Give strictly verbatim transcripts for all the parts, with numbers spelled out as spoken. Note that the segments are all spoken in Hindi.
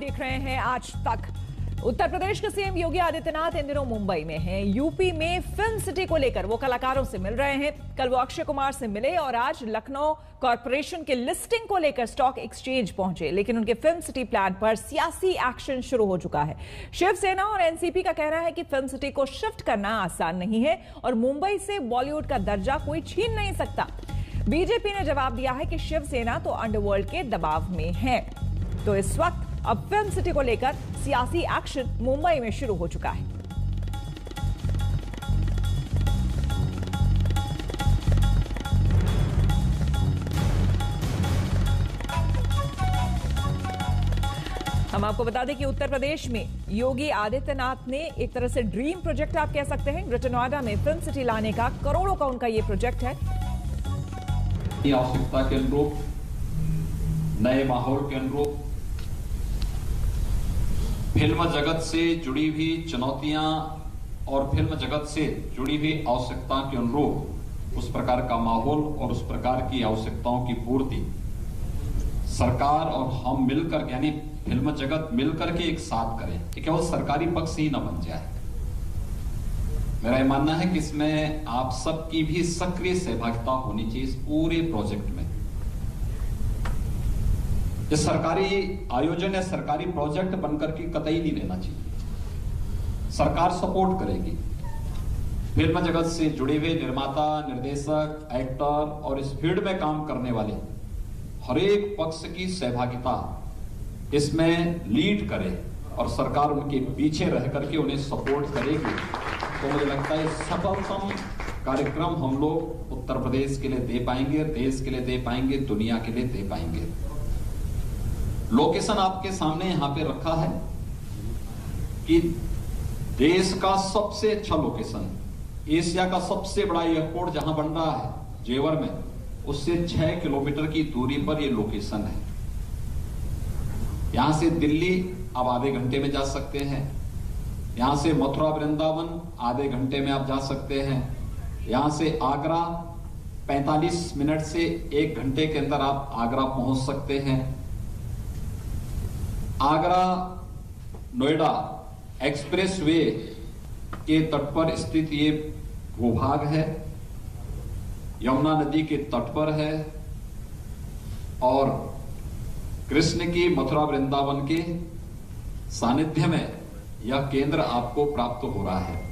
देख रहे हैं आज तक। उत्तर प्रदेश के सीएम योगी आदित्यनाथ इन दिनों मुंबई में हैं। यूपी में फिल्म सिटी को लेकर वो कलाकारों से मिल रहे हैं। कल वो अक्षय कुमार से मिले और आज लखनऊ कॉरपोरेशन के लिस्टिंग को लेकर स्टॉक एक्सचेंज पहुंचे। लेकिन उनके फिल्म सिटी प्लान पर सियासी एक्शन शुरू हो चुका है। शिवसेना और एनसीपी का कहना है कि फिल्म सिटी को शिफ्ट करना आसान नहीं है और मुंबई से बॉलीवुड का दर्जा कोई छीन नहीं सकता। बीजेपी ने जवाब दिया है कि शिवसेना तो अंडरवर्ल्ड के दबाव में है। तो इस वक्त अब फिल्म सिटी को लेकर सियासी एक्शन मुंबई में शुरू हो चुका है। हम आपको बता दें कि उत्तर प्रदेश में योगी आदित्यनाथ ने एक तरह से ड्रीम प्रोजेक्ट आप कह सकते हैं। ग्रेटर नोएडा में फिल्म सिटी लाने का करोड़ों का उनका यह प्रोजेक्ट है। आवश्यकता के अनुरूप, नए माहौल के अनुरूप, फिल्म जगत से जुड़ी हुई चुनौतियां और फिल्म जगत से जुड़ी हुई आवश्यकता के अनुरूप उस प्रकार का माहौल और उस प्रकार की आवश्यकताओं की पूर्ति सरकार और हम मिलकर, यानी फिल्म जगत मिलकर के एक साथ करें। ये केवल सरकारी पक्ष ही न बन जाए। मेरा ये मानना है कि इसमें आप सबकी भी सक्रिय सहभागिता होनी चाहिए इस पूरे प्रोजेक्ट में। ये सरकारी आयोजन या सरकारी प्रोजेक्ट बनकर के कतई नहीं रहना चाहिए। सरकार सपोर्ट करेगी। फिल्म जगत से जुड़े हुए निर्माता, निर्देशक, एक्टर और इस फील्ड में काम करने वाले हर एक पक्ष की सहभागिता इसमें लीड करे और सरकार उनके पीछे रह करके उन्हें सपोर्ट करेगी। तो मुझे लगता है सफलतम कार्यक्रम हम लोग उत्तर प्रदेश के लिए दे पाएंगे, देश के लिए दे पाएंगे, दुनिया के लिए दे पाएंगे। लोकेशन आपके सामने यहां पे रखा है कि देश का सबसे अच्छा लोकेशन, एशिया का सबसे बड़ा एयरपोर्ट जहां बन रहा है जेवर में, उससे छह किलोमीटर की दूरी पर यह लोकेशन है। यहां से दिल्ली आप आधे घंटे में जा सकते हैं। यहां से मथुरा वृंदावन आधे घंटे में आप जा सकते हैं। यहां से आगरा पैंतालीस मिनट से एक घंटे के अंदर आप आगरा पहुंच सकते हैं। आगरा नोएडा एक्सप्रेसवे के तट पर स्थित ये भूभाग है, यमुना नदी के तट पर है और कृष्ण की मथुरा वृंदावन के सानिध्य में यह केंद्र आपको प्राप्त हो रहा है।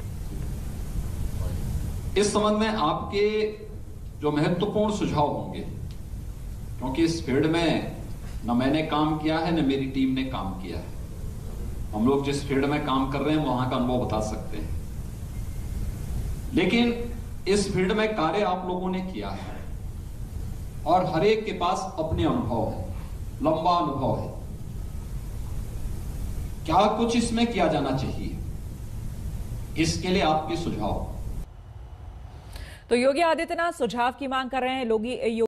इस संबंध में आपके जो महत्वपूर्ण सुझाव होंगे, क्योंकि इस फील्ड में न मैंने काम किया है न मेरी टीम ने काम किया है। हम लोग जिस फील्ड में काम कर रहे हैं वहां का अनुभव बता सकते हैं, लेकिन इस फील्ड में कार्य आप लोगों ने किया है और हर एक के पास अपने अनुभव है, लंबा अनुभव है। क्या कुछ इसमें किया जाना चाहिए, इसके लिए आपके सुझाव। तो योगी आदित्यनाथ सुझाव की मांग कर रहे हैं। लोगी